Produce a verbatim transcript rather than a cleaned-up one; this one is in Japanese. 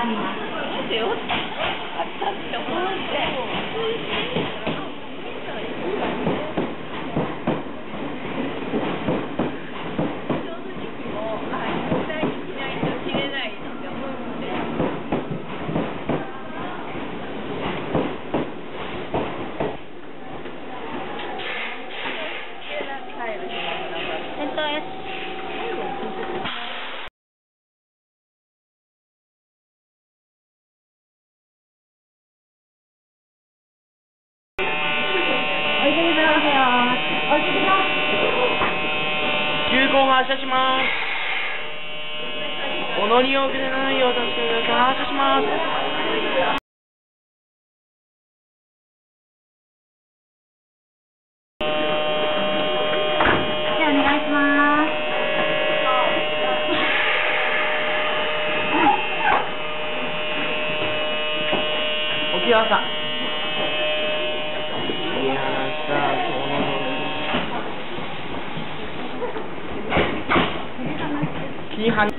ります。 急行発車します。お乗り遅れないよう助けてください。発車します。 じゃあお願いします。 沖縄さん。いやーさ、その気にはん